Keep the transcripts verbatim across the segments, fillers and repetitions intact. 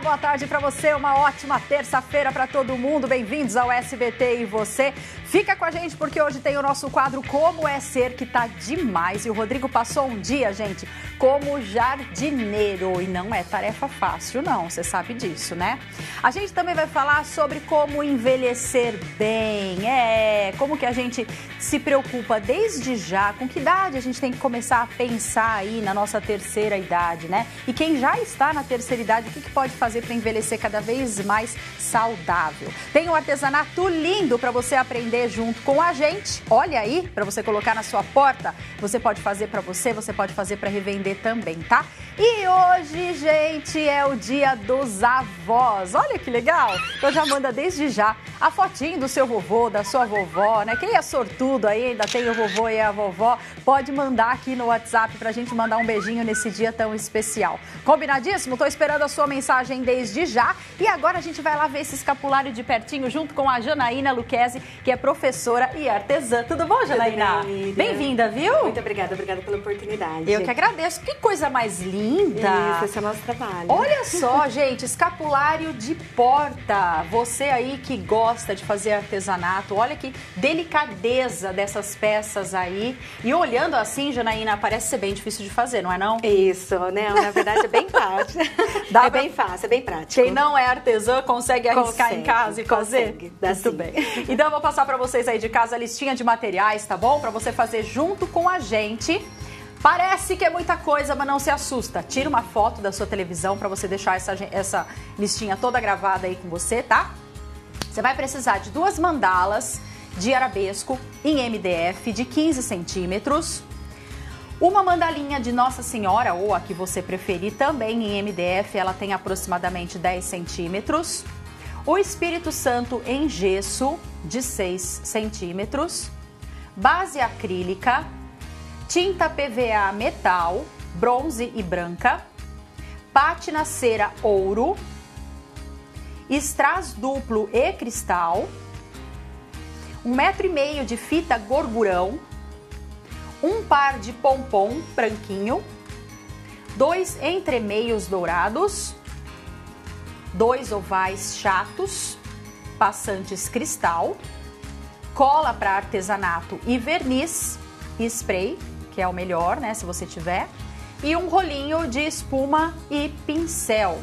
boa tarde para você, uma ótima terça-feira para todo mundo. Bem-vindos ao S B T e você. Fica com a gente porque hoje tem o nosso quadro Como é Ser, que tá demais. E o Rodrigo passou um dia, gente, como jardineiro. E não é tarefa fácil, não. Você sabe disso, né? A gente também vai falar sobre como envelhecer bem. É, como que a gente se preocupa desde já. Com que idade a gente tem que começar a pensar aí na nossa terceira idade, né? E quem já está na terceira idade, o que, que pode fazer para envelhecer cada vez mais saudável? Tem um artesanato lindo para você aprender junto com a gente. Olha aí, para você colocar na sua porta. Você pode fazer para você, você pode fazer para revender também, tá? E hoje, gente, é o dia dos avós. Olha que legal! Então já manda desde já a fotinho do seu vovô, da sua vovó, né? Quem é sortudo aí, ainda tem o vovô e a vovó, pode mandar aqui no WhatsApp pra gente mandar um beijinho nesse dia tão especial. Combinadíssimo? Tô esperando a sua mensagem desde já. E agora a gente vai lá ver esse escapulário de pertinho junto com a Janaína Lucchesi, que é professora e artesã. Tudo bom, Janaína? Bem-vinda, viu? Muito obrigada, obrigada pela oportunidade. Eu que agradeço. Que coisa mais linda! Isso, esse é o nosso trabalho. Olha só, gente, escapulário de porta. Você aí que gosta de fazer artesanato, olha que delicadeza dessas peças aí. E olhando assim, Janaína, parece ser bem difícil de fazer, não é não? Isso, né? Na verdade é bem fácil. Dá é pra... bem fácil, é bem prático. Quem não é artesã consegue arriscar consegue, em casa e fazer? Consegue, dá Muito sim. bem. Então eu vou passar para vocês aí de casa a listinha de materiais, tá bom? Para você fazer junto com a gente. Parece que é muita coisa, mas não se assusta. Tira uma foto da sua televisão para você deixar essa, essa listinha toda gravada aí com você, tá? Você vai precisar de duas mandalas de arabesco em M D F de quinze centímetros. Uma mandalinha de Nossa Senhora, ou a que você preferir, também em M D F, ela tem aproximadamente dez centímetros. O Espírito Santo em gesso de seis centímetros. Base acrílica. Tinta P V A metal, bronze e branca, pátina cera ouro, strass duplo e cristal, um metro e meio de fita gorgurão, um par de pompom branquinho, dois entremeios dourados, dois ovais chatos, passantes cristal, cola para artesanato e verniz e spray, que é o melhor, né, se você tiver, e um rolinho de espuma e pincel.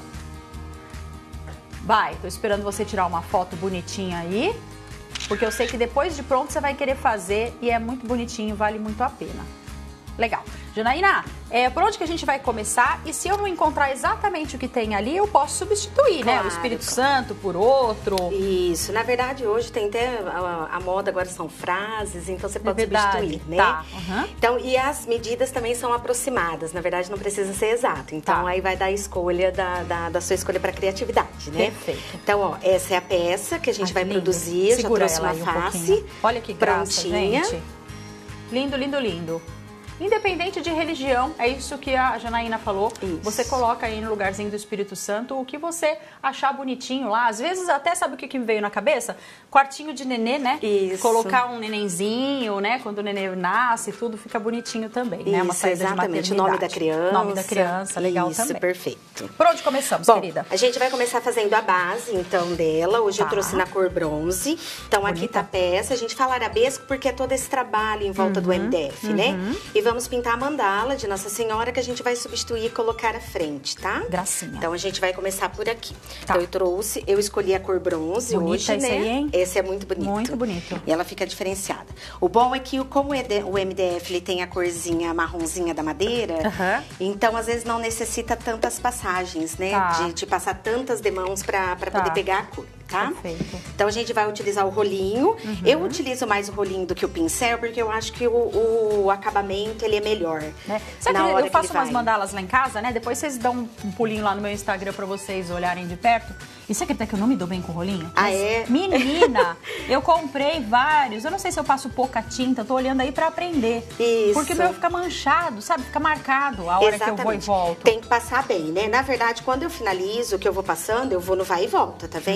Vai, tô esperando você tirar uma foto bonitinha aí, porque eu sei que depois de pronto você vai querer fazer e é muito bonitinho, vale muito a pena. Legal. Janaína, é, por onde que a gente vai começar? E se eu não encontrar exatamente o que tem ali, eu posso substituir, claro, né? O Espírito claro. Santo por outro. Isso. Na verdade, hoje tem até a, a moda agora são frases, então você pode é substituir, né? Tá. Uhum. Então, e as medidas também são aproximadas. Na verdade, não precisa ser exato. Então, tá. aí vai dar a escolha da, da, da sua escolha para criatividade, né? Perfeito. Então, ó, essa é a peça que a gente Ai, vai lindo. produzir. Segura já trouxe uma um face. Pouquinho. Olha que graça, prontinha. gente. Lindo, lindo, lindo. Independente de religião, é isso que a Janaína falou. Isso. Você coloca aí no lugarzinho do Espírito Santo o que você achar bonitinho lá. Às vezes até, sabe o que, que me veio na cabeça? Quartinho de nenê, né? Isso. Colocar um nenenzinho, né? Quando o nenê nasce, tudo fica bonitinho também, isso, né? Uma saída exatamente. de maternidade. O nome da criança. Nome da criança, legal isso, também. Perfeito. Por onde começamos, Bom, querida? A gente vai começar fazendo a base, então, dela. Hoje tá. eu trouxe na cor bronze. Então, Bonita. Aqui tá a peça. A gente fala arabesco porque é todo esse trabalho em volta uhum. do M D F, uhum. né? E vamos pintar a mandala de Nossa Senhora que a gente vai substituir e colocar à frente, tá? Gracinha. Então a gente vai começar por aqui. Tá. Então eu trouxe, eu escolhi a cor bronze Bonita hoje, esse né? Aí, hein? Esse é muito bonito. Muito bonito. E ela fica diferenciada. O bom é que como o M D F ele tem a corzinha marronzinha da madeira, uhum. então às vezes não necessita tantas passagens, né? Tá. De, de passar tantas demãos para tá. poder pegar a cor. Tá? Perfeito. Então a gente vai utilizar o rolinho. Uhum. Eu utilizo mais o rolinho do que o pincel, porque eu acho que o, o acabamento ele é melhor. Né? Sabe que eu faço umas mandalas lá em casa, né? Depois vocês dão um pulinho lá no meu Instagram pra vocês olharem de perto. E você acredita que eu não me dou bem com o rolinho? Ah, Mas, é? Menina, eu comprei vários. Eu não sei se eu passo pouca tinta, eu tô olhando aí pra aprender. Isso. Porque o meu fica manchado, sabe? Fica marcado a hora Exatamente. que eu vou e volto. Tem que passar bem, né? Na verdade, quando eu finalizo, o que eu vou passando, eu vou no vai e volta, tá vendo? Entendi. Eu vou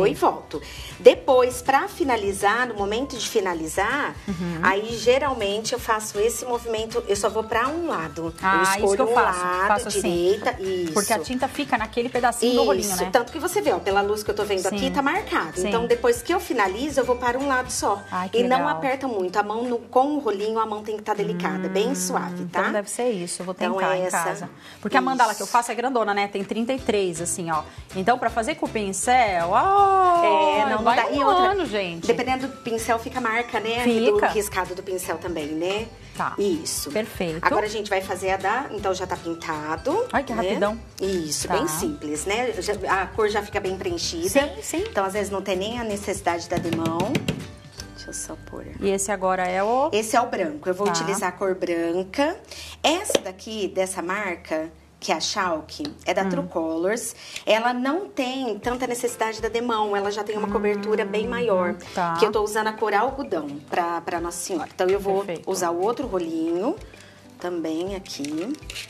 vou e volto. Depois, pra finalizar, no momento de finalizar, uhum. aí geralmente eu faço esse movimento, eu só vou pra um lado. Ah, eu escolho isso que eu um faço. lado, faço direita, assim. isso. Porque a tinta fica naquele pedacinho isso. do rolinho, né? Tanto que você vê, ó, pela luz que eu tô vendo Sim. aqui, tá marcado. Sim. Então, depois que eu finalizo, eu vou para um lado só. Ai, que e legal. não aperta muito. A mão, no, com o rolinho, a mão tem que estar tá delicada, hum, bem suave, tá? Então deve ser isso, eu vou tentar então, é em essa... casa. Porque isso. a mandala que eu faço é grandona, né? Tem trinta e três, assim, ó. Então, pra fazer com o pincel, ó, é, não, vai não dá. um E outra, ano, gente. Dependendo do pincel, fica a marca, né? Fica. Do riscado do pincel também, né? Tá. Isso. Perfeito. Agora a gente vai fazer a da... Então já tá pintado. Ai, que né? rapidão. Isso, tá. bem simples, né? Já, a cor já fica bem preenchida. Sim, sim. Então, às vezes, não tem nem a necessidade da demão. Deixa eu só pôr. E esse agora é o... Esse é o branco. Eu vou tá. utilizar a cor branca. Essa daqui, dessa marca... que é a Chalk, é da hum. True Colors. Ela não tem tanta necessidade da demão, ela já tem uma hum. cobertura bem maior. Tá. Que eu tô usando a cor algodão pra, pra Nossa Senhora. Então, eu vou Perfeito. usar o outro rolinho também aqui.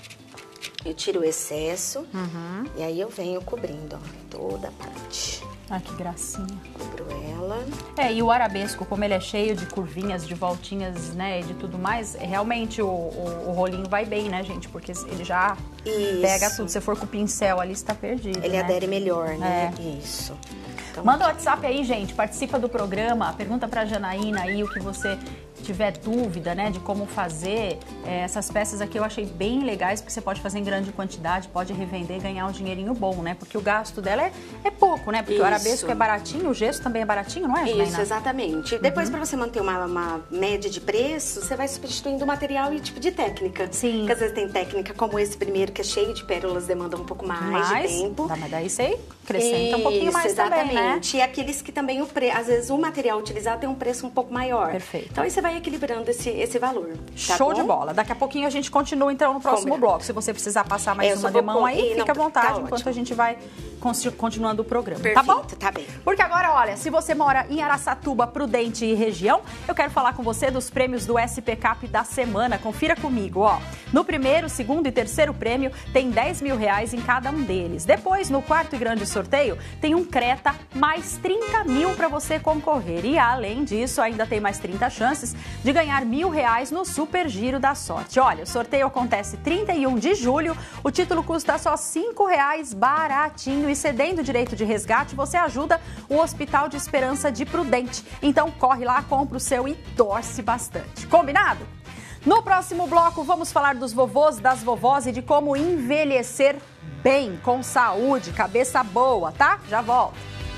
Eu tiro o excesso uhum. e aí eu venho cobrindo, ó, toda a parte. Ai, que gracinha. Cubro ela. É, e o arabesco, como ele é cheio de curvinhas, de voltinhas, né, e de tudo mais, realmente o, o, o rolinho vai bem, né, gente? Porque ele já Isso. pega tudo. Se for com o pincel ali, está perdido, Ele né? adere melhor, né? É. Isso. Então, manda o WhatsApp aí, gente. Participa do programa. Pergunta pra Janaína aí o que você tiver dúvida, né, de como fazer. É, essas peças aqui eu achei bem legais, porque você pode fazer em grande quantidade, pode revender e ganhar um dinheirinho bom, né? Porque o gasto dela é, é pouco, né? Porque Isso. o arabesco é baratinho, o gesso também é baratinho, não é, Janaína? Isso, exatamente. Uhum. Depois, pra você manter uma, uma média de preço, você vai substituindo o material e tipo de técnica. Sim. Porque às vezes tem técnica como esse primeiro, que é cheio de pérolas, demanda um pouco mais, mais de tempo. Tá, mas daí você acrescenta Isso, um pouquinho mais exatamente. também, né? E aqueles que também, o pre... às vezes, o material utilizado tem um preço um pouco maior. Perfeito. Então, aí você vai equilibrando esse, esse valor. Tá Show bom? de bola. Daqui a pouquinho a gente continua, então, no próximo Combinado. bloco. Se você precisar passar mais é, uma demão vou... aí, não, fica à vontade, tá enquanto ótimo. a gente vai continuando o programa. Perfeito, tá bom? tá bem. Porque agora, olha, se você mora em Araçatuba, Prudente e região, eu quero falar com você dos prêmios do S P Cap da semana. Confira comigo, ó. No primeiro, segundo e terceiro prêmio, tem dez mil reais em cada um deles. Depois, no quarto e grande sorteio, tem um Creta mais trinta mil para você concorrer. E, além disso, ainda tem mais trinta chances de ganhar mil reais no Super Giro da Sorte. Olha, o sorteio acontece trinta e um de julho, o título custa só cinco reais, baratinho, e cedendo o direito de resgate, você ajuda o Hospital de Esperança de Prudente. Então, corre lá, compra o seu e torce bastante. Combinado? No próximo bloco, vamos falar dos vovôs, das vovós e de como envelhecer bem, com saúde, cabeça boa, tá? Já volto.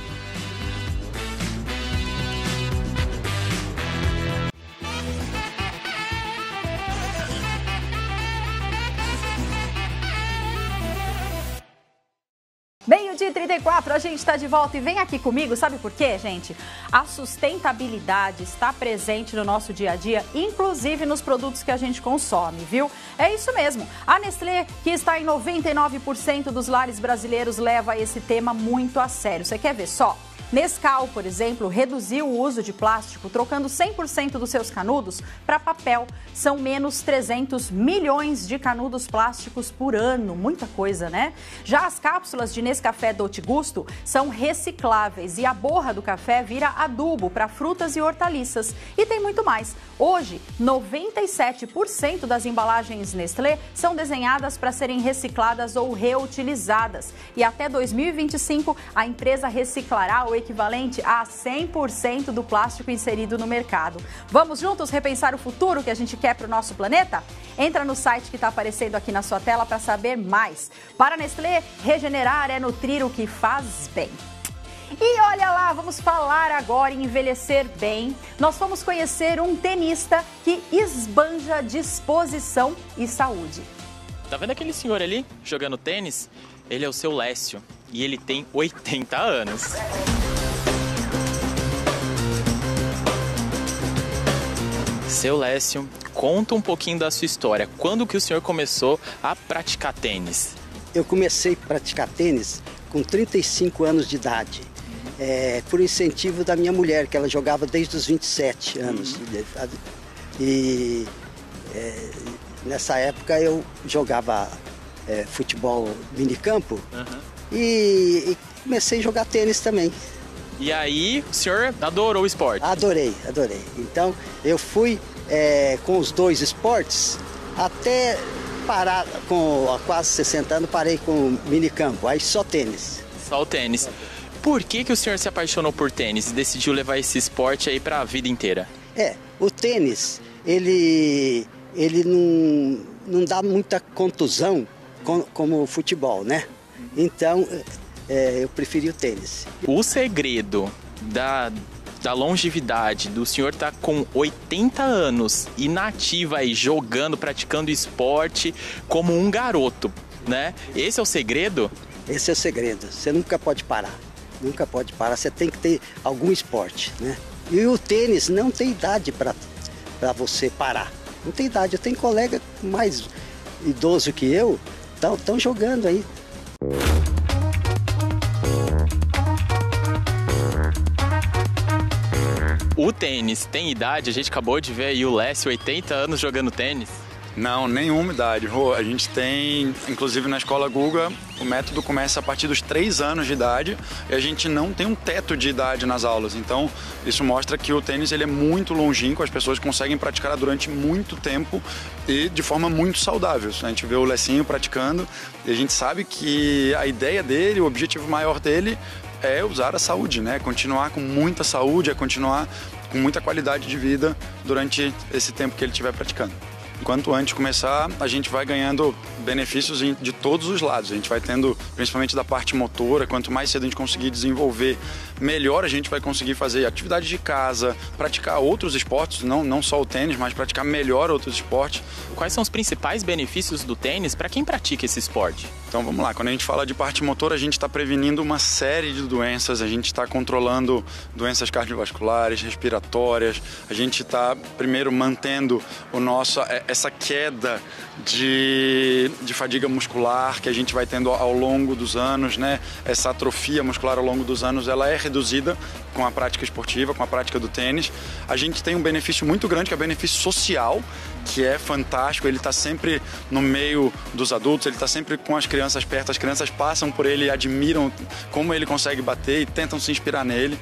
Meio-dia e trinta e quatro, a gente está de volta e vem aqui comigo, sabe por quê, gente? A sustentabilidade está presente no nosso dia a dia, inclusive nos produtos que a gente consome, viu? É isso mesmo. A Nestlé, que está em noventa e nove por cento dos lares brasileiros, leva esse tema muito a sério. Você quer ver só? Nescau, por exemplo, reduziu o uso de plástico, trocando cem por cento dos seus canudos para papel. São menos trezentos milhões de canudos plásticos por ano. Muita coisa, né? Já as cápsulas de Nescafé Dolce Gusto são recicláveis e a borra do café vira adubo para frutas e hortaliças. E tem muito mais. Hoje, noventa e sete por cento das embalagens Nestlé são desenhadas para serem recicladas ou reutilizadas. E até dois mil e vinte e cinco, a empresa reciclará o equivalente a cem por cento do plástico inserido no mercado. Vamos juntos repensar o futuro que a gente quer para o nosso planeta? Entra no site que está aparecendo aqui na sua tela para saber mais. Para a Nestlé, regenerar é nutrir o que faz bem. E olha lá, vamos falar agora em envelhecer bem. Nós vamos conhecer um tenista que esbanja disposição e saúde. Tá vendo aquele senhor ali jogando tênis? Ele é o seu Lécio e ele tem oitenta anos. Seu Lécio, conta um pouquinho da sua história. Quando que o senhor começou a praticar tênis? Eu comecei a praticar tênis com trinta e cinco anos de idade. É, por incentivo da minha mulher, que ela jogava desde os vinte e sete anos. Uhum. E é, nessa época eu jogava é, futebol minicampo. Uhum. e, e comecei a jogar tênis também. E aí, o senhor adorou o esporte? Adorei, adorei. Então, eu fui é, com os dois esportes até parar, com há quase sessenta anos, parei com o minicampo, aí só tênis. Só o tênis. Por que que o senhor se apaixonou por tênis e decidiu levar esse esporte aí para a vida inteira? É, o tênis, ele, ele não, não dá muita contusão com, como o futebol, né? Então, é, eu preferi o tênis. O segredo da, da longevidade do senhor estar tá com oitenta anos e nativa aí, jogando, praticando esporte como um garoto, né? Esse é o segredo? Esse é o segredo. Você nunca pode parar. Nunca pode parar. Você tem que ter algum esporte, né? E o tênis não tem idade para para você parar. Não tem idade. Eu tenho colega mais idoso que eu, estão jogando aí. O tênis tem idade? A gente acabou de ver aí o Lécio, oitenta anos, jogando tênis. Não, nenhuma idade. A gente tem, inclusive na escola Guga, o método começa a partir dos três anos de idade e a gente não tem um teto de idade nas aulas. Então, isso mostra que o tênis ele é muito longínquo, as pessoas conseguem praticar durante muito tempo e de forma muito saudável. A gente vê o Lecinho praticando e a gente sabe que a ideia dele, o objetivo maior dele é usar a saúde, né? Continuar com muita saúde, é continuar com muita qualidade de vida durante esse tempo que ele estiver praticando. Quanto antes começar, a gente vai ganhando benefícios de todos os lados. A gente vai tendo, principalmente da parte motora, quanto mais cedo a gente conseguir desenvolver, melhor a gente vai conseguir fazer atividades de casa, praticar outros esportes, não, não só o tênis, mas praticar melhor outros esportes. Quais são os principais benefícios do tênis para quem pratica esse esporte? Então vamos lá, quando a gente fala de parte motora, a gente está prevenindo uma série de doenças, a gente está controlando doenças cardiovasculares, respiratórias, a gente está primeiro mantendo o nosso, essa queda de, de fadiga muscular que a gente vai tendo ao longo dos anos, né? Essa atrofia muscular ao longo dos anos, ela é reduzida com a prática esportiva, com a prática do tênis. A gente tem um benefício muito grande, que é o benefício social, que é fantástico. Ele está sempre no meio dos adultos, ele está sempre com as crianças perto, as crianças passam por ele e admiram como ele consegue bater e tentam se inspirar nele.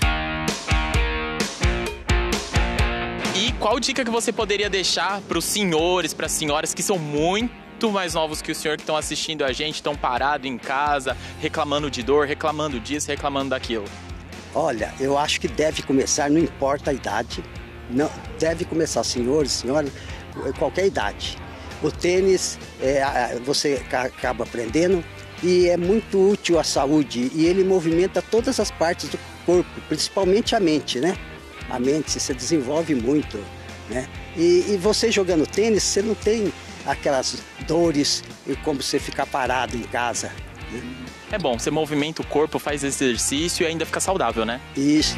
E qual dica que você poderia deixar para os senhores, para as senhoras que são muito mais novos que o senhor, que estão assistindo a gente, estão parados em casa, reclamando de dor, reclamando disso, reclamando daquilo? Olha, eu acho que deve começar, não importa a idade, não, deve começar, senhores, senhoras, qualquer idade. O tênis, é, você acaba aprendendo e é muito útil à saúde e ele movimenta todas as partes do corpo, principalmente a mente, né? A mente se desenvolve muito, né? E, e você jogando tênis, você não tem aquelas dores e como você ficar parado em casa, né? É bom, você movimenta o corpo, faz exercício e ainda fica saudável, né? Isso.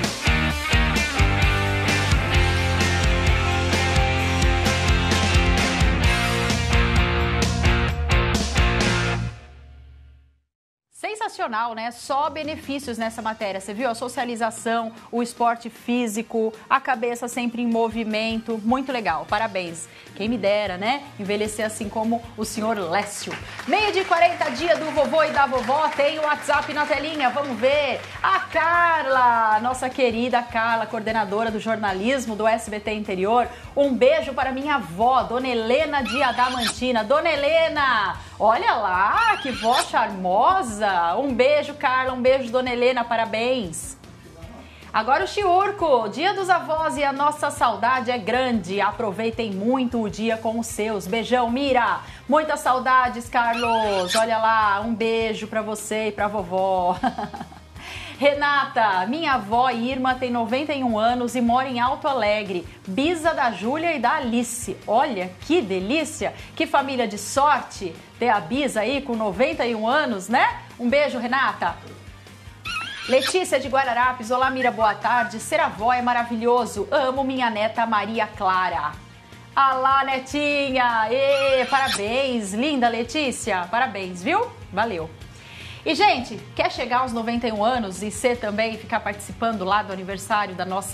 Sensacional, né? Só benefícios nessa matéria. Você viu a socialização, o esporte físico, a cabeça sempre em movimento. Muito legal, parabéns. Quem me dera, né? Envelhecer assim como o senhor Lécio. Meio de quarenta dias do vovô e da vovó, tem o WhatsApp na telinha, vamos ver. A Carla, nossa querida Carla, coordenadora do jornalismo do S B T Interior. Um beijo para minha avó, Dona Helena de Adamantina. Dona Helena, olha lá, que voz charmosa. Um beijo, Carla, um beijo, Dona Helena, parabéns. Agora o Chiurco, Dia dos Avós e a nossa saudade é grande. Aproveitem muito o dia com os seus. Beijão, Mira. Muitas saudades, Carlos. Olha lá, um beijo pra você e pra vovó. Renata, minha avó Irma tem noventa e um anos e mora em Alto Alegre. Bisa da Júlia e da Alice. Olha, que delícia. Que família de sorte ter a Bisa aí com noventa e um anos, né? Um beijo, Renata. Letícia de Guararapes, olá Mira, boa tarde. Ser avó é maravilhoso. Amo minha neta Maria Clara. Alá, netinha! Ê, parabéns! Linda, Letícia! Parabéns, viu? Valeu! E, gente, quer chegar aos noventa e um anos e ser também, ficar participando lá do aniversário da nossa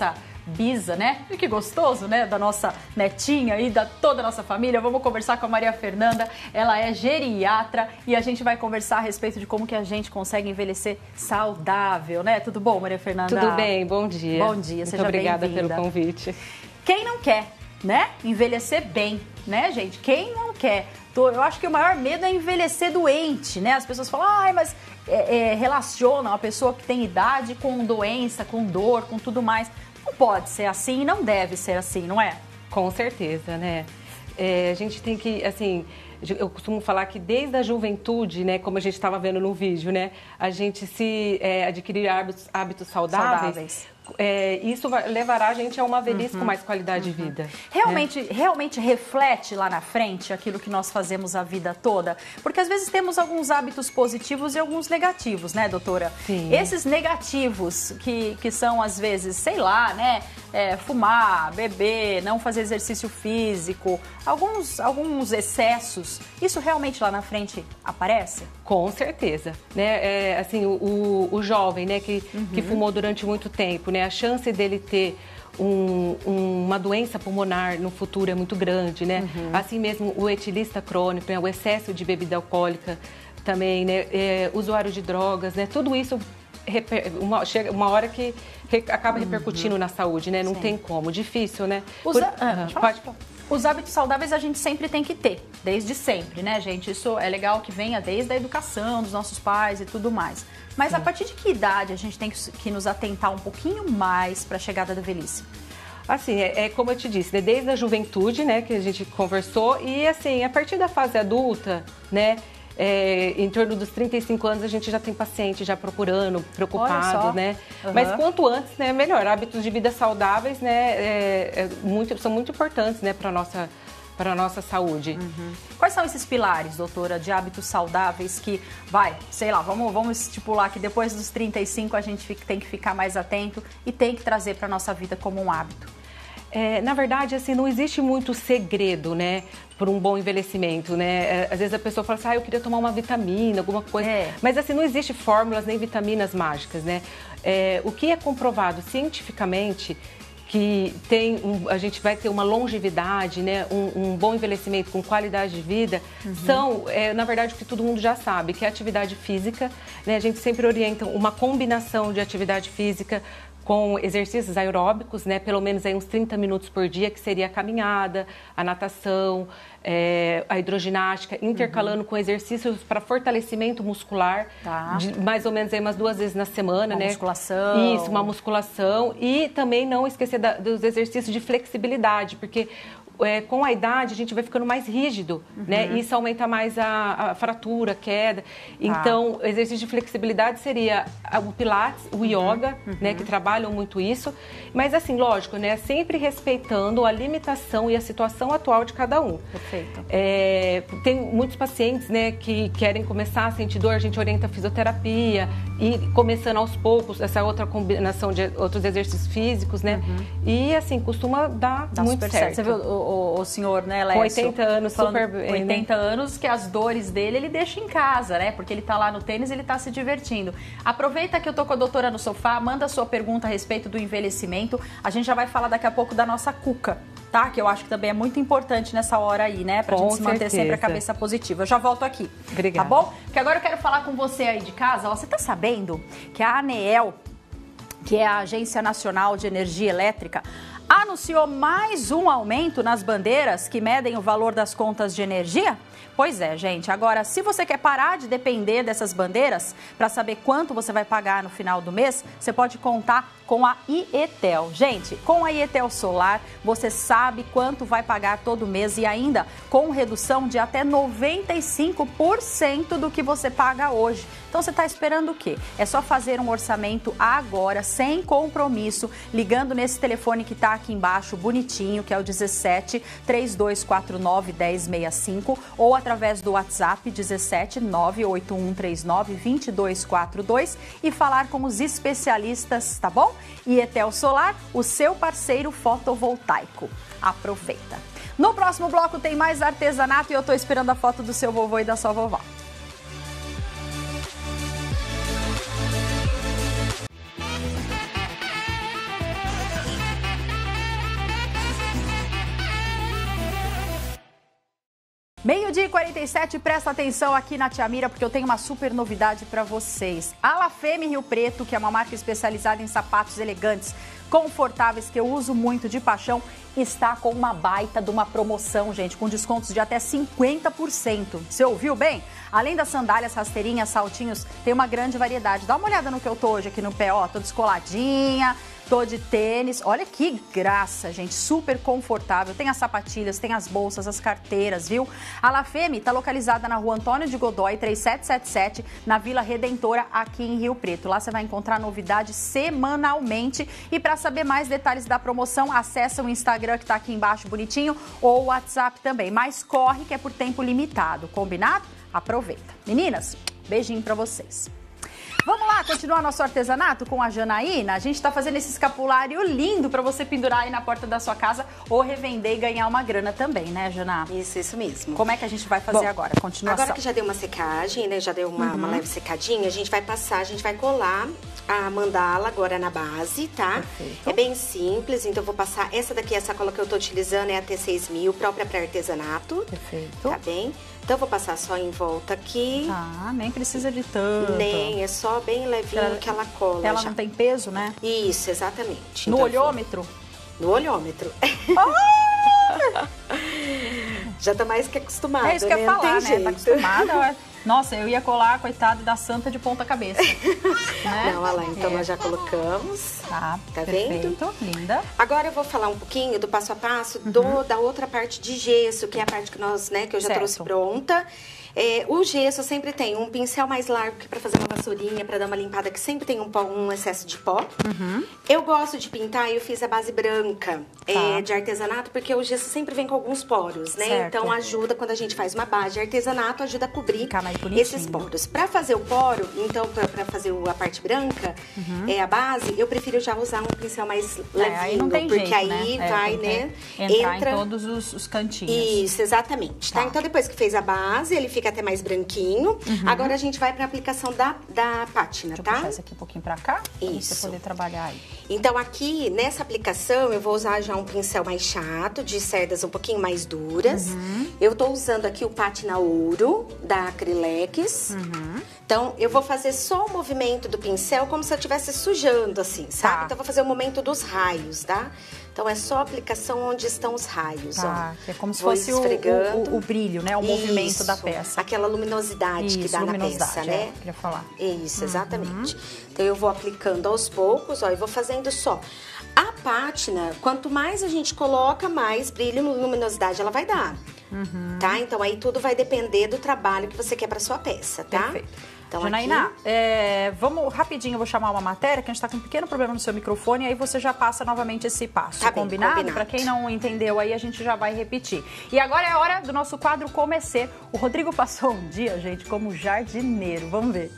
bisa, né? E que gostoso, né? Da nossa netinha e da toda a nossa família. Vamos conversar com a Maria Fernanda. Ela é geriatra e a gente vai conversar a respeito de como que a gente consegue envelhecer saudável, né? Tudo bom, Maria Fernanda? Tudo bem, bom dia. Bom dia, Muito seja obrigada bem-vinda. pelo convite. Quem não quer, né? Envelhecer bem, né, gente? Quem não quer? Eu acho que o maior medo é envelhecer doente, né? As pessoas falam, ai, mas é, é, relacionam a pessoa que tem idade com doença, com dor, com tudo mais. Não pode ser assim, não deve ser assim, não é? Com certeza, né? É, a gente tem que, assim, eu costumo falar que desde a juventude, né, como a gente estava vendo no vídeo, né, a gente se é, adquirir hábitos, hábitos saudáveis, saudáveis. É, isso vai, levará a gente a uma velhice uhum. com mais qualidade uhum. de vida. Realmente, né? realmente reflete lá na frente aquilo que nós fazemos a vida toda? Porque às vezes temos alguns hábitos positivos e alguns negativos, né, doutora? Sim. Esses negativos que, que são às vezes, sei lá, né, é, fumar, beber, não fazer exercício físico, alguns, alguns excessos, isso realmente lá na frente aparece? Com certeza, né? É, assim, o, o jovem, né, que, uhum. que fumou durante muito tempo, né, a chance dele ter um, um, uma doença pulmonar no futuro é muito grande, né? Uhum. Assim mesmo, o etilista crônico, né, o excesso de bebida alcoólica também, né, é, usuário de drogas, né, tudo isso uma, chega uma hora que acaba repercutindo uhum. na saúde, né? Não Sim. tem como, difícil, né? Usa... Por... Ah, pode... Os hábitos saudáveis a gente sempre tem que ter, desde sempre, né, gente? Isso é legal que venha desde a educação dos nossos pais e tudo mais. Mas Sim. a partir de que idade a gente tem que, que nos atentar um pouquinho mais para a chegada da velhice? Assim, é, é como eu te disse, né, desde a juventude, né, que a gente conversou, e assim, a partir da fase adulta, né, é, em torno dos trinta e cinco anos a gente já tem paciente já procurando, preocupado, né? Uhum. Mas quanto antes, né, melhor. Hábitos de vida saudáveis, né, é, é muito, são muito importantes, né, para a nossa, para a nossa saúde. Uhum. Quais são esses pilares, doutora, de hábitos saudáveis que, vai, sei lá, vamos, vamos estipular que depois dos trinta e cinco a gente tem que ficar mais atento e tem que trazer para a nossa vida como um hábito? É, na verdade, assim, não existe muito segredo, né, para um bom envelhecimento, né? Às vezes a pessoa fala assim, ah, eu queria tomar uma vitamina, alguma coisa. É. Mas, assim, não existe fórmulas nem vitaminas mágicas, né? É, o que é comprovado cientificamente que tem um, a gente vai ter uma longevidade, né, um, um bom envelhecimento com qualidade de vida, uhum. são, é, na verdade, o que todo mundo já sabe, que é atividade física, né? A gente sempre orienta uma combinação de atividade física com exercícios aeróbicos, né, pelo menos aí uns trinta minutos por dia, que seria a caminhada, a natação, é, a hidroginástica, intercalando uhum. com exercícios para fortalecimento muscular, tá. de, mais ou menos aí umas duas vezes na semana, uma né? musculação. Isso, uma musculação. E também não esquecer da, dos exercícios de flexibilidade, porque É, com a idade, a gente vai ficando mais rígido, uhum. né? E isso aumenta mais a, a fratura, a queda. Então, ah. exercício de flexibilidade seria o pilates, o uhum. yoga, uhum. né? Que trabalham muito isso. Mas, assim, lógico, né? Sempre respeitando a limitação e a situação atual de cada um. Perfeito. É, tem muitos pacientes, né? Que querem começar a sentir dor, a gente orienta a fisioterapia e começando aos poucos essa outra combinação de outros exercícios físicos, né? Uhum. E, assim, costuma dar Dá muito certo. certo. Você viu o O, o senhor, né, Lécio? Com oitenta anos, super bem. oitenta anos, que as dores dele ele deixa em casa, né? Porque ele tá lá no tênis, ele tá se divertindo. Aproveita que eu tô com a doutora no sofá, manda a sua pergunta a respeito do envelhecimento. A gente já vai falar daqui a pouco da nossa cuca, tá? Que eu acho que também é muito importante nessa hora aí, né? Pra com gente se manter certeza. sempre a cabeça positiva. Eu já volto aqui. Obrigada. Tá bom? Porque agora eu quero falar com você aí de casa. Ó, você tá sabendo que a ANEEL, que é a Agência Nacional de Energia Elétrica, anunciou mais um aumento nas bandeiras que medem o valor das contas de energia? Pois é, gente. Agora, se você quer parar de depender dessas bandeiras para saber quanto você vai pagar no final do mês, você pode contar com a IETEL. Gente, com a IETEL Solar, você sabe quanto vai pagar todo mês e ainda com redução de até noventa e cinco por cento do que você paga hoje. Então, você está esperando o quê? É só fazer um orçamento agora, sem compromisso, ligando nesse telefone que está aqui embaixo, bonitinho, que é o dezessete, três dois quatro nove, um zero seis cinco, ou através do WhatsApp dezessete, nove oito um três nove, dois dois quatro dois e falar com os especialistas, tá bom? IETEL Solar, o seu parceiro fotovoltaico. Aproveita. No próximo bloco tem mais artesanato e eu tô esperando a foto do seu vovô e da sua vovó. Meio-dia e quarenta e sete, presta atenção aqui na Tia Mira, porque eu tenho uma super novidade para vocês. A La Femme Rio Preto, que é uma marca especializada em sapatos elegantes, confortáveis, que eu uso muito de paixão, está com uma baita de uma promoção, gente, com descontos de até cinquenta por cento. Você ouviu bem? Além das sandálias, rasteirinhas, saltinhos, tem uma grande variedade. Dá uma olhada no que eu tô hoje aqui no pé, ó, tô descoladinha, tô de tênis. Olha que graça, gente, super confortável. Tem as sapatilhas, tem as bolsas, as carteiras, viu? A La Femme tá localizada na rua Antônio de Godoy, três sete sete sete, na Vila Redentora, aqui em Rio Preto. Lá você vai encontrar novidades semanalmente. E para saber mais detalhes da promoção, acessa o Instagram que tá aqui embaixo bonitinho ou o WhatsApp também. Mas corre que é por tempo limitado, combinado? Aproveita. Meninas, beijinho para vocês. Vamos lá, continuar nosso artesanato com a Janaína? A gente tá fazendo esse escapulário lindo para você pendurar aí na porta da sua casa ou revender e ganhar uma grana também, né, Jana? Isso, isso mesmo. Como é que a gente vai fazer Bom, agora? Continuação. Agora que já deu uma secagem, né, já deu uma, uhum. uma leve secadinha, a gente vai passar, a gente vai colar a mandala agora na base, tá? Perfeito. É bem simples, então eu vou passar, essa daqui, essa cola que eu tô utilizando é a T seis mil, própria para artesanato. Perfeito. Tá bem? Então, eu vou passar só em volta aqui. Ah, nem precisa de tanto. Nem, é só bem levinho ela, que ela cola. Ela já. Não tem peso, né? Isso, exatamente. No então, olhômetro? No olhômetro. Ah! Já tá mais que acostumada, né? É isso que eu ia né? falar, né? Jeito. Tá acostumada. Nossa, eu ia colar, coitado da santa de ponta cabeça. Né? Não, olha lá, então é. nós já colocamos. Tá, tá perfeito, vendo? Linda. Agora eu vou falar um pouquinho do passo a passo uhum. do, da outra parte de gesso, que é a parte que nós, né, que eu já certo. trouxe pronta. É, o gesso sempre tem um pincel mais largo que para fazer uma vassourinha, para dar uma limpada, que sempre tem um, pó, um excesso de pó. Uhum. Eu gosto de pintar e eu fiz a base branca tá. é, de artesanato, porque o gesso sempre vem com alguns poros, né? Certo. Então ajuda, quando a gente faz uma base de artesanato, ajuda a cobrir mais esses poros. Para fazer o poro, então para fazer a parte branca, uhum. é, a base, eu prefiro já usar um pincel mais levinho, é, aí não tem porque jeito, aí né? vai, é, né? Entrar entra em todos os, os cantinhos. Isso, exatamente. Tá. Tá? Então depois que fez a base, ele fica até mais branquinho. Uhum. Agora a gente vai para aplicação da, da pátina, Deixa tá? eu puxar esse aqui um pouquinho para cá, pra Isso. você poder trabalhar aí. Então aqui, nessa aplicação, eu vou usar já um pincel mais chato, de cerdas um pouquinho mais duras. Uhum. Eu tô usando aqui o Pátina Ouro, da Acrylex. Uhum. Então, eu vou fazer só o movimento do pincel como se eu estivesse sujando, assim, sabe? Tá. Então, eu vou fazer o momento dos raios, tá? Então, é só a aplicação onde estão os raios, tá, ó. Que é como se vou fosse o, o, o brilho, né? O Isso, movimento da peça. Aquela luminosidade Isso, que dá luminosidade, na peça, é, né? Queria falar. Isso, exatamente. Uhum. Então, eu vou aplicando aos poucos, ó, e vou fazendo só. A pátina, quanto mais a gente coloca, mais brilho e luminosidade ela vai dar, uhum. tá? Então, aí tudo vai depender do trabalho que você quer para sua peça, tá? Perfeito. Então, Janaína, aqui... é, vamos rapidinho, eu vou chamar uma matéria, que a gente tá com um pequeno problema no seu microfone, e aí você já passa novamente esse passo, tá bem, combinado? combinado. Para quem não entendeu aí, a gente já vai repetir. E agora é a hora do nosso quadro Como é Ser. O Rodrigo passou um dia, gente, como jardineiro. Vamos ver.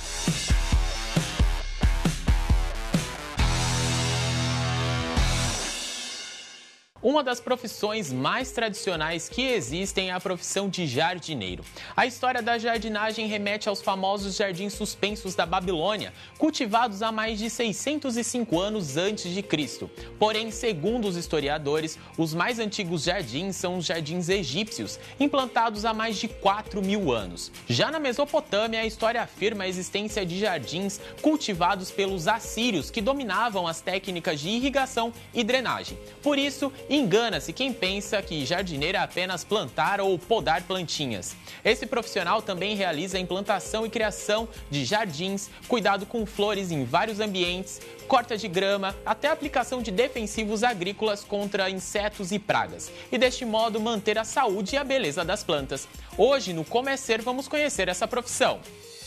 Uma das profissões mais tradicionais que existem é a profissão de jardineiro. A história da jardinagem remete aos famosos jardins suspensos da Babilônia, cultivados há mais de seiscentos e cinco anos antes de Cristo. Porém, segundo os historiadores, os mais antigos jardins são os jardins egípcios, implantados há mais de quatro mil anos. Já na Mesopotâmia, a história afirma a existência de jardins cultivados pelos assírios, que dominavam as técnicas de irrigação e drenagem. Por isso, engana-se quem pensa que jardineiro é apenas plantar ou podar plantinhas. Esse profissional também realiza a implantação e criação de jardins, cuidado com flores em vários ambientes, corta de grama, até a aplicação de defensivos agrícolas contra insetos e pragas. E deste modo manter a saúde e a beleza das plantas. Hoje, no Como é Ser, vamos conhecer essa profissão.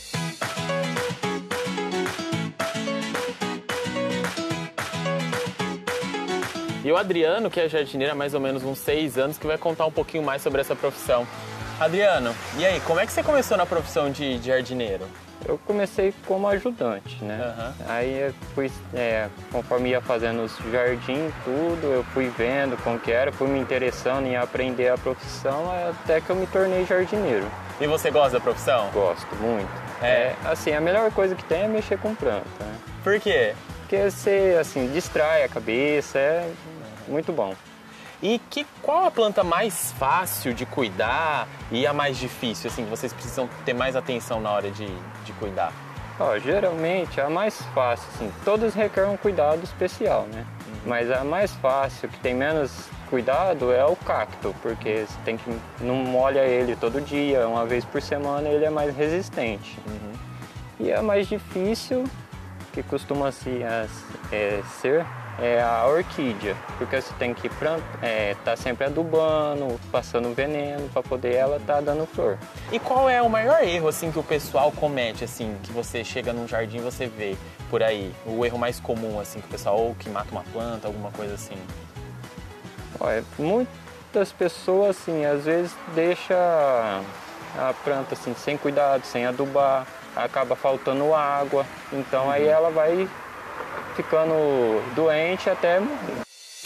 E o Adriano, que é jardineiro há mais ou menos uns seis anos, que vai contar um pouquinho mais sobre essa profissão. Adriano, e aí, como é que você começou na profissão de, de jardineiro? Eu comecei como ajudante, né? Uhum. Aí eu fui, é, conforme ia fazendo os jardins, tudo, eu fui vendo como que era, fui me interessando em aprender a profissão, até que eu me tornei jardineiro. E você gosta da profissão? Gosto, muito. É? É, assim, a melhor coisa que tem é mexer com planta, né? Por quê? Porque você, assim, distrai a cabeça, é muito bom. E que, qual a planta mais fácil de cuidar e a mais difícil, assim, que vocês precisam ter mais atenção na hora de, de cuidar? Ó, geralmente a mais fácil, assim, todas requerem um cuidado especial, né? Uhum. Mas a mais fácil, que tem menos cuidado, é o cacto, porque você tem que não molha ele todo dia, uma vez por semana ele é mais resistente. Uhum. E a mais difícil, que costuma assim, é, ser, é a orquídea, porque você tem que estar é, tá sempre adubando, passando veneno para poder ela estar tá dando flor. E qual é o maior erro assim que o pessoal comete, assim, que você chega num jardim e você vê por aí? O erro mais comum, assim, que o pessoal ou que mata uma planta, alguma coisa assim? Olha, muitas pessoas, assim, às vezes deixa a planta assim, sem cuidado, sem adubar, acaba faltando água, então uhum. aí ela vai ficando doente até morrer.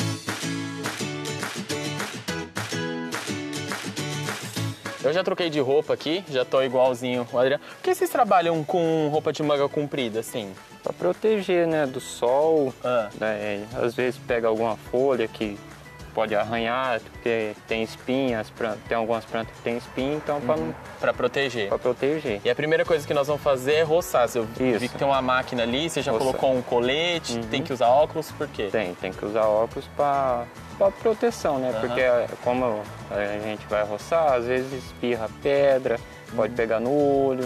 Eu já troquei de roupa aqui, já tô igualzinho o Adriano. Por que vocês trabalham com roupa de manga comprida, assim? Para proteger, né, do sol, ah. né, às vezes pega alguma folha que pode arranhar, porque tem espinhas, tem algumas plantas que tem espinha, então uhum. para não... Para proteger. Para proteger. E a primeira coisa que nós vamos fazer é roçar. Eu Isso. vi que tem uma máquina ali, você já roçar. Colocou um colete, uhum. tem que usar óculos, por quê? Tem, tem que usar óculos para proteção, né? Uhum. Porque como a gente vai roçar, às vezes espirra pedra, uhum. pode pegar no olho.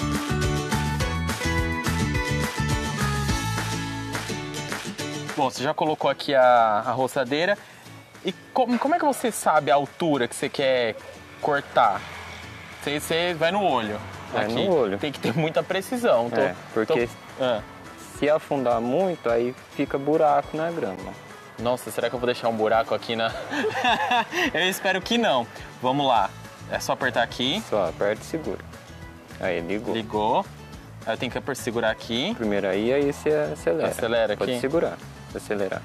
Bom, você já colocou aqui a, a roçadeira. E como, como é que você sabe a altura que você quer cortar? Você, você vai no olho. Vai aqui. no olho. Tem que ter muita precisão. Tô, é, porque tô... ah. se afundar muito, aí fica buraco na grama. Nossa, será que eu vou deixar um buraco aqui na... Eu espero que não. Vamos lá. É só apertar aqui. Só aperta e segura. Aí, ligou. Ligou. Aí eu tenho que segurar aqui. Primeiro aí, aí você acelera. Acelera aqui. Pode segurar, acelerar.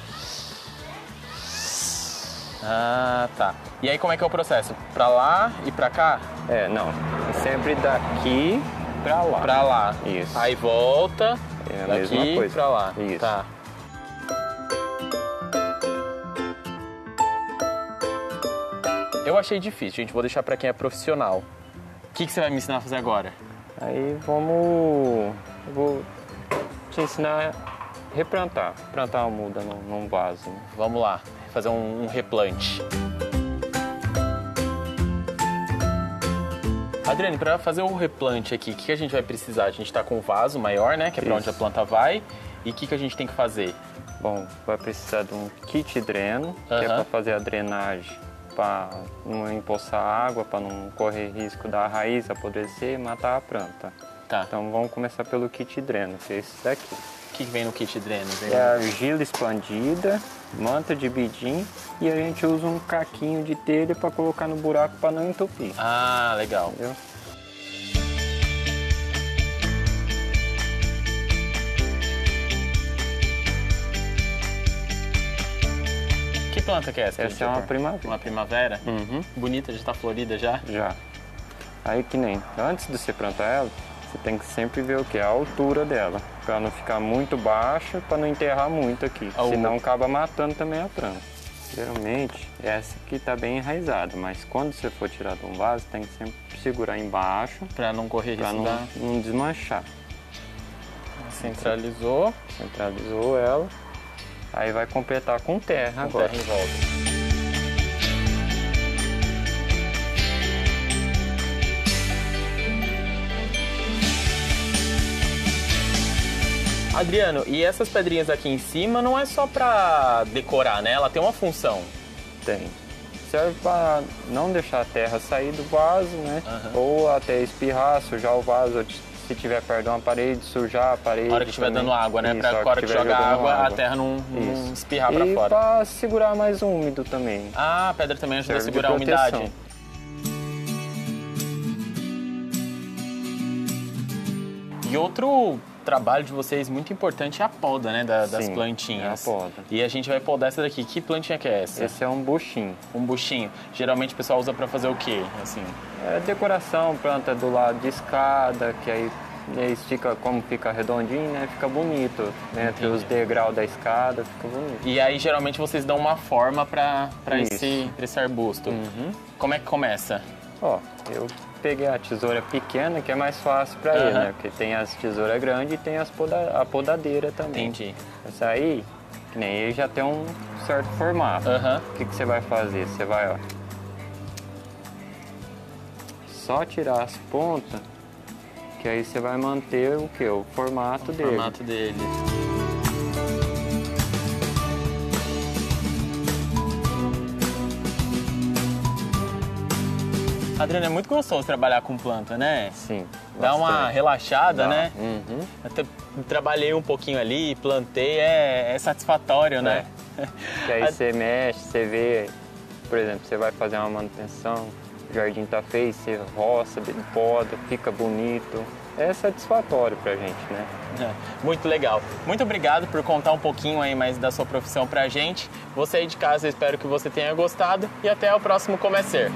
Ah, tá. E aí como é que é o processo? Pra lá e pra cá? É, não. Sempre daqui pra lá. Pra lá. Isso. Aí volta, é a daqui mesma coisa. pra lá. Isso. Tá. Eu achei difícil, gente. Vou deixar pra quem é profissional. O que, que você vai me ensinar a fazer agora? Aí vamos... Eu vou te ensinar a replantar. Plantar uma muda num, num vaso. Né? Vamos lá. Fazer um, um replante. Adriane, para fazer o replante aqui, o que, que a gente vai precisar? A gente está com um vaso maior, né? Que é para onde a planta vai. E o que, que a gente tem que fazer? Bom, vai precisar de um kit dreno, uhum. que é para fazer a drenagem, para não empoçar água, para não correr risco da raiz apodrecer e matar a planta. Tá. Então vamos começar pelo kit dreno, que é esse daqui. O que, que vem no kit dreno? Vem é a argila expandida, manta de bidim e a gente usa um caquinho de telha para colocar no buraco para não entupir. Ah, legal. Entendeu? Que planta que é essa? Essa é uma primavera. Uma primavera? Uhum. Bonita, já está florida já? Já. Aí que nem, antes de você plantar ela, você tem que sempre ver o que? A altura dela, para não ficar muito baixa, para não enterrar muito aqui, oh. senão acaba matando também a planta. Geralmente, essa aqui está bem enraizada, mas quando você for tirar de um vaso, tem que sempre segurar embaixo, para não correr risco, para não, da... não desmanchar. Centralizou. Centralizou ela, aí vai completar com terra com agora. terra em volta. Adriano, e essas pedrinhas aqui em cima não é só pra decorar, né? Ela tem uma função. Tem. Serve para não deixar a terra sair do vaso, né? Uhum. Ou até espirrar, sujar o vaso, se tiver perto de uma parede, sujar a parede. Na hora que estiver dando água, né? Isso, pra a hora que, que jogar água, água, a terra não, não espirrar pra e fora. E pra segurar mais úmido também. Ah, a pedra também ajuda Serve a segurar a umidade. E outro trabalho de vocês muito importante é a poda, né, da, das Sim, plantinhas. É a poda. E a gente vai podar essa daqui. Que plantinha que é essa? Esse é um buchinho. Um buchinho. Geralmente o pessoal usa para fazer o quê? Assim? É decoração, planta do lado de escada, que aí eles fica, como fica redondinho, né? Fica bonito. Né? Entre os degraus da escada, fica bonito. E aí, geralmente, vocês dão uma forma para esse, esse arbusto. Uhum. Como é que começa? Ó, eu peguei a tesoura pequena, que é mais fácil para Uhum. ele, né? Porque tem as tesouras grandes e tem as poda, a podadeira também. Entendi. Essa aí, que nem ele já tem um certo formato. Uhum. O que, que você vai fazer? Você vai, ó, só tirar as pontas, que aí você vai manter o que? O formato O dele. formato dele. Adriana, é muito gostoso trabalhar com planta, né? Sim. Dá uma bastante. relaxada, Dá. né? Uhum. Até trabalhei um pouquinho ali, plantei, é, é satisfatório, né? Que aí você mexe, você vê, por exemplo, você vai fazer uma manutenção, o jardim tá feio, você roça, poda, fica bonito. É satisfatório pra gente, né? É, muito legal. Muito obrigado por contar um pouquinho aí mais da sua profissão pra gente. Você aí de casa, eu espero que você tenha gostado e até o próximo Comecer.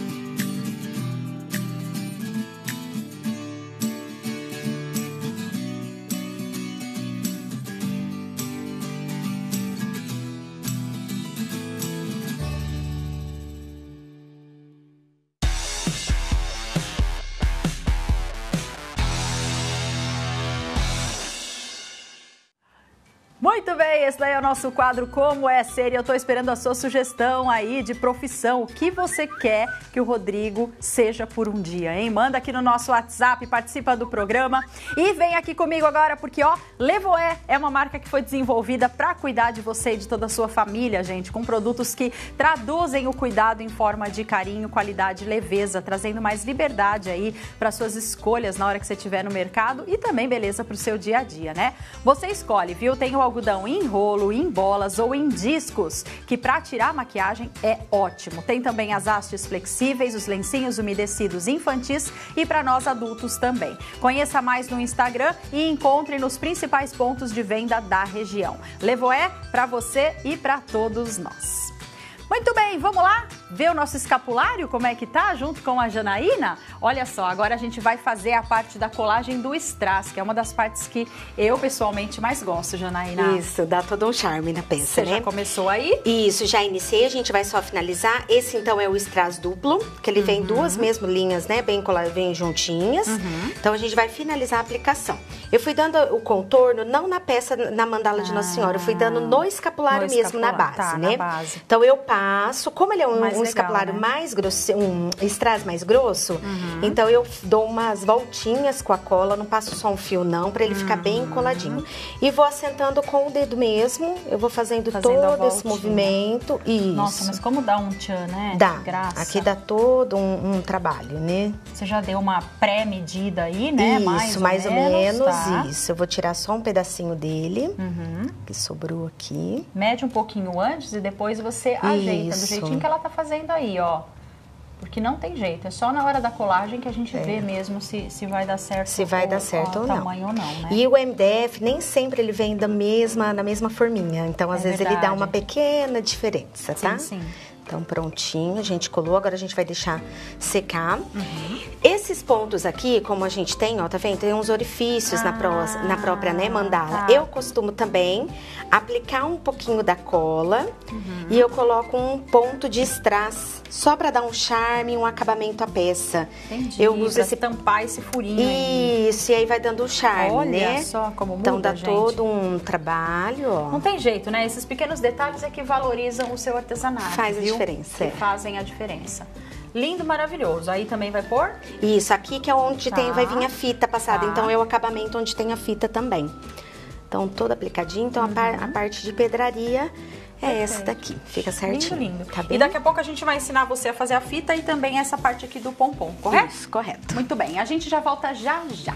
Muito bem, esse daí é o nosso quadro Como é Ser e eu tô esperando a sua sugestão aí de profissão. O que você quer que o Rodrigo seja por um dia, hein? Manda aqui no nosso WhatsApp, participa do programa e vem aqui comigo agora porque, ó, Levoé é uma marca que foi desenvolvida para cuidar de você e de toda a sua família, gente, com produtos que traduzem o cuidado em forma de carinho, qualidade e leveza, trazendo mais liberdade aí para suas escolhas na hora que você estiver no mercado e também beleza para o seu dia a dia, né? Você escolhe, viu? Tem o algodão em rolo, em bolas ou em discos, que para tirar a maquiagem é ótimo. Tem também as hastes flexíveis, os lencinhos umedecidos infantis e para nós adultos também. Conheça mais no Instagram e encontre nos principais pontos de venda da região. Levoé para você e para todos nós. Muito bem, vamos lá ver o nosso escapulário, como é que tá, junto com a Janaína? Olha só, agora a gente vai fazer a parte da colagem do strass, que é uma das partes que eu pessoalmente mais gosto, Janaína. Isso, dá todo um charme na peça, Você né? já começou aí? Isso, já iniciei, a gente vai só finalizar. Esse então é o strass duplo, que ele vem duas mesmo linhas, né, bem coladas, bem juntinhas. Uhum. Então a gente vai finalizar a aplicação. Eu fui dando o contorno, não na peça, na mandala de Nossa Senhora, eu fui dando no escapulário No mesmo, escapulário, na base, tá, né? na base. Então eu passo, como ele é um, Mais um legal, escapulário né? mais grosso, um strass mais grosso, uhum. então eu dou umas voltinhas com a cola, não passo só um fio não, pra ele uhum. ficar bem coladinho. E vou assentando com o dedo mesmo, eu vou fazendo, fazendo todo esse movimento. Isso. Nossa, mas como dá um tchan, né? Dá. Graça. Aqui dá todo um, um trabalho, né? Você já deu uma pré-medida aí, né? Isso, mais, mais ou ou menos, menos tá? isso. Eu vou tirar só um pedacinho dele, uhum. que sobrou aqui. Mede um pouquinho antes e depois você ajeita Isso. do jeitinho que ela tá fazendo aí, ó. Porque não tem jeito, é só na hora da colagem que a gente é. vê mesmo se, se vai dar certo, se vai ou, dar certo ou, ou tamanho ou não, né? E o M D F nem sempre ele vem da mesma, na mesma forminha, então às é vezes verdade. Ele dá uma pequena diferença, tá? Sim, sim. Então prontinho, a gente colou, agora a gente vai deixar secar. Uhum. Esses pontos aqui, como a gente tem, ó, tá vendo? Tem uns orifícios ah, na, pró na própria, né, mandala. Tá. Eu costumo também aplicar um pouquinho da cola uhum. e eu coloco um ponto de strass, só pra dar um charme, um acabamento à peça. Entendi, eu uso pra esse tampar esse furinho. Isso, aí. E aí vai dando um charme, Olha né? Olha só como muda, então dá gente. todo um trabalho, ó. Não tem jeito, né? Esses pequenos detalhes é que valorizam o seu artesanato. Faz viu? a diferença. Que é. fazem a diferença. Lindo, maravilhoso. Aí também vai pôr? Isso, aqui que é onde tá. tem, vai vir a fita passada. Tá. Então é o acabamento onde tem a fita também. Então todo aplicadinho. Então uhum. a, par, a parte de pedraria é Perfeito. Essa daqui. Fica certinho. Lindo, lindo. Tá bem? E daqui a pouco a gente vai ensinar você a fazer a fita e também essa parte aqui do pompom, correto? Isso, correto. Muito bem, a gente já volta já já.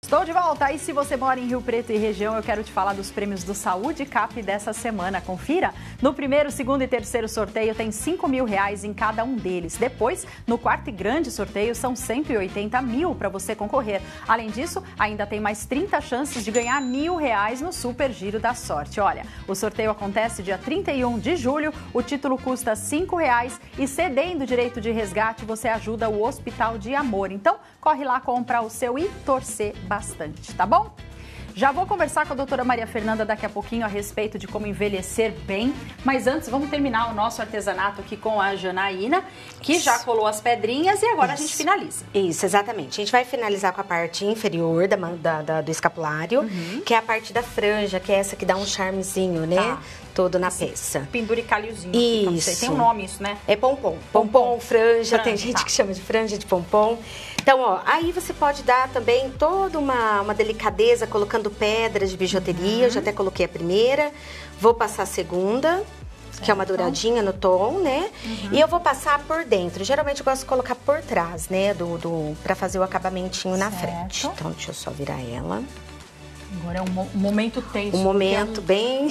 Estou de volta. E se você mora em Rio Preto e região, eu quero te falar dos prêmios do Saúde Cap dessa semana. Confira. No primeiro, segundo e terceiro sorteio tem cinco mil reais em cada um deles. Depois, no quarto e grande sorteio, são cento e oitenta mil para você concorrer. Além disso, ainda tem mais trinta chances de ganhar mil reais no Super Giro da Sorte. Olha, o sorteio acontece dia trinta e um de julho, o título custa cinco reais e cedendo direito de resgate, você ajuda o Hospital de Amor. Então, corre lá comprar o seu e torcer bastante, tá bom? Já vou conversar com a doutora Maria Fernanda daqui a pouquinho a respeito de como envelhecer bem, mas antes vamos terminar o nosso artesanato aqui com a Janaína, que Isso. já colou as pedrinhas e agora Isso. a gente finaliza. Isso, exatamente. A gente vai finalizar com a parte inferior da, da, da, do escapulário, uhum. que é a parte da franja, que é essa que dá um charmezinho, né? Tá. Todo na peça. Penduricalhozinho. Isso. Tem um nome isso, né? É pompom. Pompom, pompom franja, franja, tem gente tá. que chama de franja de pompom. Então, ó, aí você pode dar também toda uma, uma delicadeza colocando pedras de bijuteria. Uhum. Eu já até coloquei a primeira. Vou passar a segunda, certo. que é uma douradinha no tom, né? Uhum. E eu vou passar por dentro. Geralmente eu gosto de colocar por trás, né? Do, do, pra fazer o acabamentinho certo. na frente. Então, deixa eu só virar ela. Agora é um, mo um momento tenso. Um momento bem...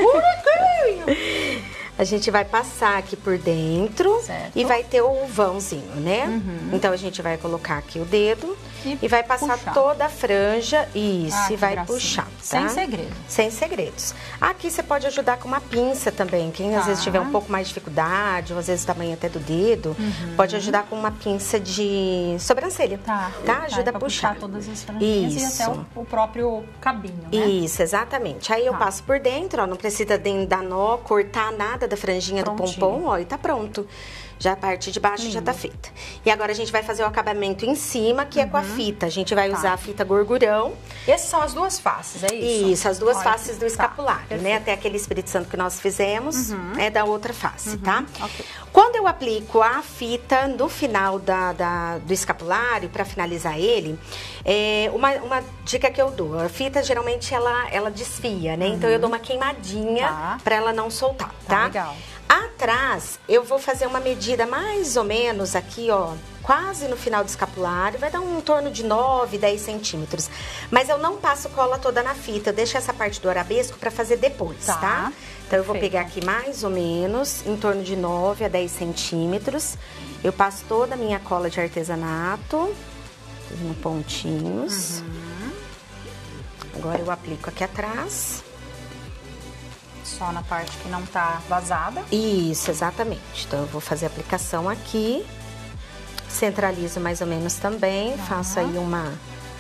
A gente vai passar aqui por dentro certo. e vai ter o vãozinho, né? Uhum. Então, a gente vai colocar aqui o dedo e, e vai passar puxar. toda a franja. Isso, ah, e vai gracinha. puxar, tá? Sem segredo. Sem segredos. Aqui você pode ajudar com uma pinça também. Quem tá. às vezes tiver um pouco mais de dificuldade, ou às vezes o tamanho até do dedo, uhum. pode ajudar com uma pinça de sobrancelha. Tá. Tá? Ajuda tá, a puxar. puxar todas as franjinhas Isso. e até o, o próprio cabinho, né? Isso, exatamente. Aí tá. eu passo por dentro, ó, não precisa dar nó, cortar nada da franjinha Prontinho. do pompom, ó, e tá pronto. Já a parte de baixo Lindo. já tá feita. E agora a gente vai fazer o acabamento em cima, que uhum. é com a fita. A gente vai tá. usar a fita gorgurão. Essas são as duas faces, é isso? Isso, as duas Olha, faces do escapulário, tá. né? Até aquele Espírito Santo que nós fizemos uhum. é da outra face, uhum. tá? Okay. Quando eu aplico a fita no final da, da, do escapulário, para finalizar ele, é uma, uma dica que eu dou. A fita, geralmente, ela, ela desfia, né? Uhum. Então, eu dou uma queimadinha tá. para ela não soltar, tá? Tá, legal. Atrás, eu vou fazer uma medida mais ou menos aqui, ó, quase no final do escapulário, vai dar um torno de nove, dez centímetros. Mas eu não passo cola toda na fita, eu deixo essa parte do arabesco para fazer depois, tá? tá? Então, eu vou Perfeito. pegar aqui mais ou menos, em torno de nove a dez centímetros. Eu passo toda a minha cola de artesanato, em pontinhos. Uhum. Agora, eu aplico aqui atrás. Só na parte que não tá vazada. Isso, exatamente. Então, eu vou fazer a aplicação aqui. Centralizo mais ou menos também. Uhum. Faço aí uma...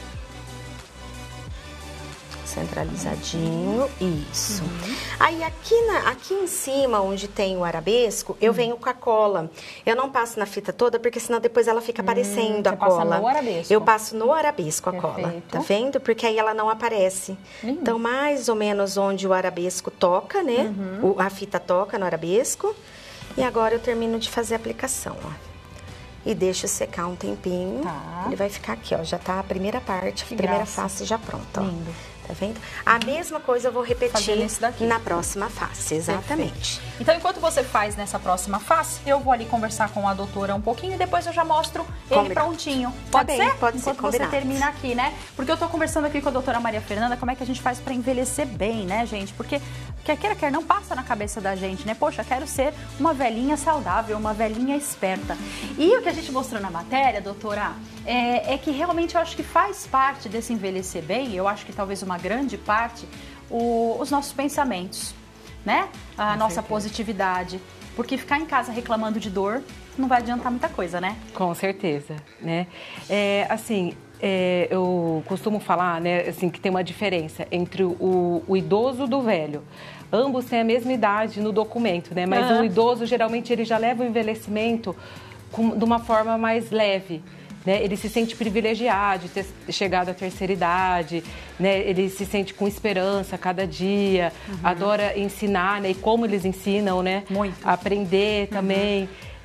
centralizadinho, isso. Uhum. Aí aqui, na, aqui em cima, onde tem o arabesco, eu uhum. venho com a cola. Eu não passo na fita toda, porque senão depois ela fica aparecendo hum, a cola. Passa no arabesco. Eu passo no arabesco a Perfeito. cola, tá vendo? Porque aí ela não aparece. Uhum. Então, mais ou menos onde o arabesco toca, né? Uhum. O, a fita toca no arabesco. E agora eu termino de fazer a aplicação, ó. E deixo secar um tempinho. Tá. Ele vai ficar aqui, ó. Já tá a primeira parte, a que primeira graça. face já pronta, ó. Lindo. Tá vendo? A mesma coisa eu vou repetir na próxima face, exatamente. Perfeito. Então, enquanto você faz nessa próxima face, eu vou ali conversar com a doutora um pouquinho e depois eu já mostro ele Combinado. prontinho. Pode tá ser? Bem, pode enquanto ser, combinado. você termina aqui, né? Porque eu tô conversando aqui com a doutora Maria Fernanda, como é que a gente faz pra envelhecer bem, né, gente? Porque quer queira, quer não, passa na cabeça da gente, né? Poxa, quero ser uma velhinha saudável, uma velhinha esperta. E o que a gente mostrou na matéria, doutora, é, é que realmente eu acho que faz parte desse envelhecer bem, eu acho que talvez uma grande parte, o, os nossos pensamentos, né? A Com nossa certeza. positividade. Porque ficar em casa reclamando de dor não vai adiantar muita coisa, né? Com certeza, né? É, assim, é, eu costumo falar, né, assim, que tem uma diferença entre o, o idoso do velho. Ambos têm a mesma idade no documento, né? Mas uhum. o idoso, geralmente, ele já leva o envelhecimento com, de uma forma mais leve. Né? Ele se sente privilegiado de ter chegado à terceira idade, né? Ele se sente com esperança a cada dia, uhum. adora ensinar, né? E como eles ensinam, né? Muito. Aprender também. Uhum.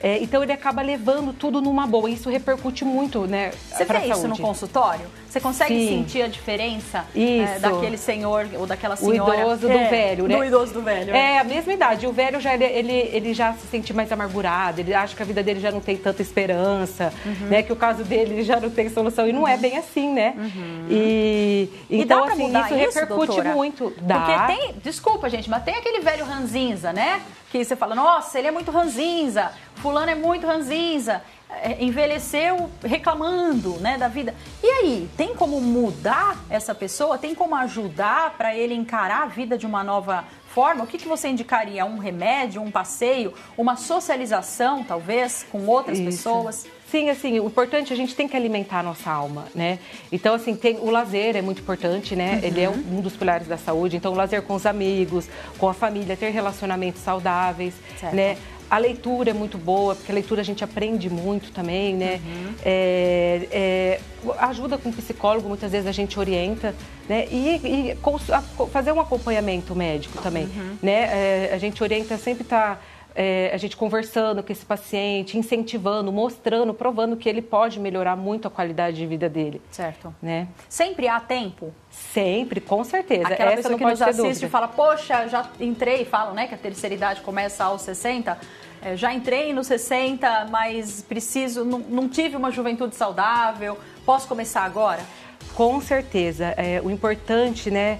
É, então ele acaba levando tudo numa boa. Isso repercute muito, né? Você vê isso no consultório? Você consegue Sim. sentir a diferença é, daquele senhor ou daquela senhora? O idoso é, do velho, né? Do idoso do velho. É, a mesma idade. O velho já, ele, ele, ele já se sente mais amargurado, ele acha que a vida dele já não tem tanta esperança, uhum. né? Que o caso dele ele já não tem solução. E não é bem assim, né? Uhum. E, e então, dá pra assim, mudar isso, isso repercute doutora? muito. Dá. Porque tem, desculpa, gente, mas tem aquele velho ranzinza, né? Que você fala, nossa, ele é muito ranzinza, fulano é muito ranzinza. Envelheceu reclamando, né, da vida. E aí, tem como mudar essa pessoa? Tem como ajudar para ele encarar a vida de uma nova forma? O que, que você indicaria? Um remédio, um passeio, uma socialização, talvez, com outras Isso. pessoas? Sim, assim, o importante, a gente tem que alimentar a nossa alma, né? Então, assim, tem, o lazer é muito importante, né? Uhum. Ele é um dos pilares da saúde. Então, o lazer com os amigos, com a família, ter relacionamentos saudáveis, certo. né? A leitura é muito boa, porque a leitura a gente aprende muito também, né? Uhum. É, é, ajuda com o psicólogo, muitas vezes a gente orienta, né? E, e fazer um acompanhamento médico também, uhum. né? É, a gente orienta sempre estar... Tá, É, a gente conversando com esse paciente, incentivando, mostrando, provando que ele pode melhorar muito a qualidade de vida dele. Certo. Né? Sempre há tempo? Sempre, com certeza. Aquela Essa pessoa não que pode nos ter assiste dúvida. e fala, poxa, já entrei, falam, né, que a terceira idade começa aos sessenta, é, já entrei nos sessenta, mas preciso, não, não tive uma juventude saudável, posso começar agora? Com certeza. É, o importante, né,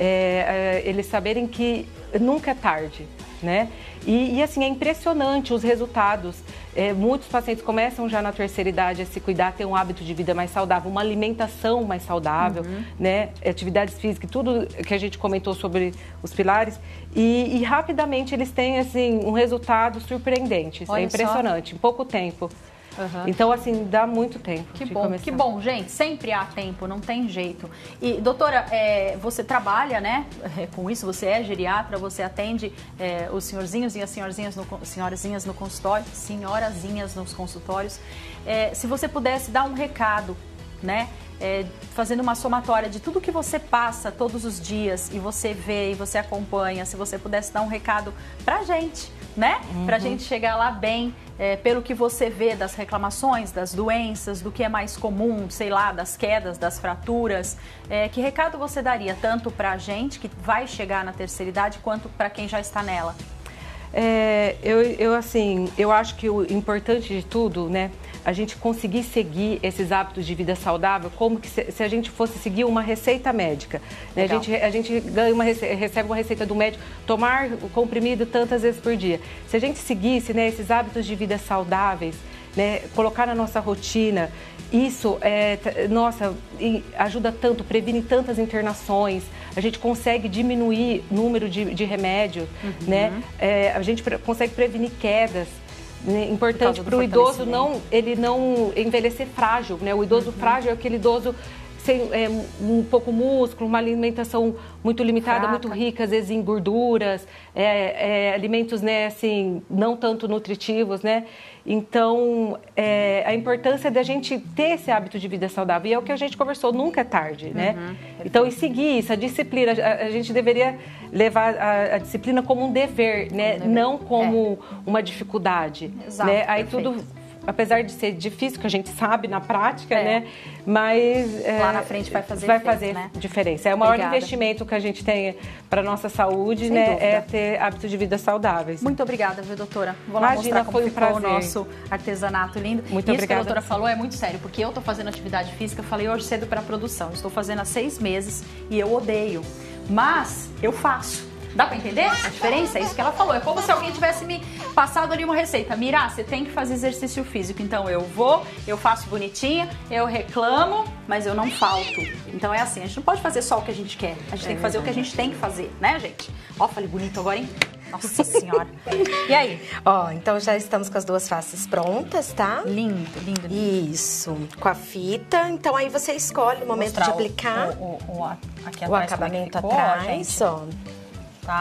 é, é eles saberem que nunca é tarde, né? E, e assim, é impressionante os resultados. É, muitos pacientes começam já na terceira idade a se cuidar, ter um hábito de vida mais saudável, uma alimentação mais saudável, uhum. né? Atividades físicas, tudo que a gente comentou sobre os pilares. E, e rapidamente eles têm, assim, um resultado surpreendente. Olha, é impressionante, só. Em pouco tempo. Uhum. Então, assim, dá muito tempo. Que bom, começar. Que bom, gente. Sempre há tempo, não tem jeito. E, doutora, é, você trabalha, né, com isso, você é geriatra, você atende é, os senhorzinhos e as senhorzinhas no, senhorazinhas no consultório, senhorazinhas nos consultórios. É, se você pudesse dar um recado, né, é, fazendo uma somatória de tudo que você passa todos os dias e você vê e você acompanha, se você pudesse dar um recado pra gente, né? Uhum. Pra gente chegar lá bem, é, pelo que você vê das reclamações, das doenças, do que é mais comum, sei lá, das quedas, das fraturas. É, que recado você daria tanto pra gente que vai chegar na terceira idade, quanto pra quem já está nela? É, eu, eu, assim, eu acho que o importante de tudo, né, a gente conseguir seguir esses hábitos de vida saudável como que se, se a gente fosse seguir uma receita médica. Né? A gente, a gente ganha uma, recebe uma receita do médico, tomar o comprimido tantas vezes por dia. Se a gente seguisse, né, esses hábitos de vida saudáveis, né, colocar na nossa rotina, isso, é, nossa, ajuda tanto, previne tantas internações, a gente consegue diminuir o número de, de remédios, uhum. né? É, a gente pre- consegue prevenir quedas. Né? Importante para o idoso não, ele não envelhecer frágil, né? O idoso uhum. frágil é aquele idoso sem é, um pouco músculo, uma alimentação muito limitada, Fraca. muito rica, às vezes em gorduras, é, é, alimentos, né, assim, não tanto nutritivos, né? Então, é, a importância da gente ter esse hábito de vida saudável, e é o que a gente conversou, nunca é tarde, né? Uhum, então, e seguir isso, a disciplina, a, a gente deveria levar a, a disciplina como um dever, né? Um dever. Não como é. uma dificuldade. Exato, né? Aí perfeito. tudo... Apesar de ser difícil, que a gente sabe na prática, é. né? Mas... É, lá na frente vai fazer vai diferença, fazer né? diferença. É o maior obrigada. investimento que a gente tem para a nossa saúde, Sem né? Dúvida. É ter hábitos de vida saudáveis. Muito obrigada, viu, doutora? Vou lá Imagina, mostrar como foi um ficou prazer. o nosso artesanato lindo. Muito Isso obrigada. que a doutora falou é muito sério, porque eu estou fazendo atividade física, eu falei hoje cedo para a produção. Estou fazendo há seis meses e eu odeio. Mas eu faço. Dá pra entender a diferença? É isso que ela falou. É como se alguém tivesse me passado ali uma receita. Mirá, você tem que fazer exercício físico. Então eu vou, eu faço bonitinha, eu reclamo, mas eu não falto. Então é assim, a gente não pode fazer só o que a gente quer. A gente é tem que fazer verdade. o que a gente tem que fazer, né, gente? Ó, falei bonito agora, hein? Nossa Senhora. E aí? Ó, então já estamos com as duas faces prontas, tá? Lindo, lindo, lindo. Isso. Com a fita. Então aí você escolhe o momento de aplicar. O, o, o, aqui o acabamento atrás, ó. Tá?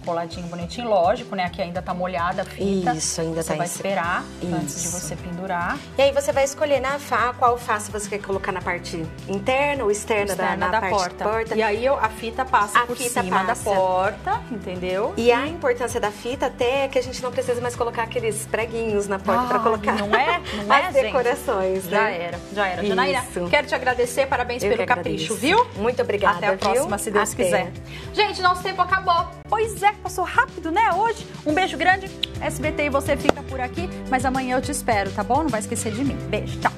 coladinho bonitinho, lógico, né? Aqui ainda tá molhada a fita. Isso, ainda você tá vai em... esperar Isso. antes de você pendurar. E aí você vai escolher na fa qual face você quer colocar na parte interna ou externa, externa da, na da parte porta. da porta. E aí eu, a fita passa a por fita cima passa. da porta, entendeu? E a importância da fita até é que a gente não precisa mais colocar aqueles preguinhos na porta para colocar não é? Não é, as decorações, gente? né? Já era, já era. Janaína, quero te agradecer, parabéns Eu pelo que capricho, agradeço. viu? Muito obrigada, Até a próxima, viu? se Deus Até. quiser. Gente, nosso tempo acabou. Pois é, passou rápido, né, hoje? Um beijo grande. S B T e você fica por aqui, mas amanhã eu te espero, tá bom? Não vai esquecer de mim. Beijo, tchau.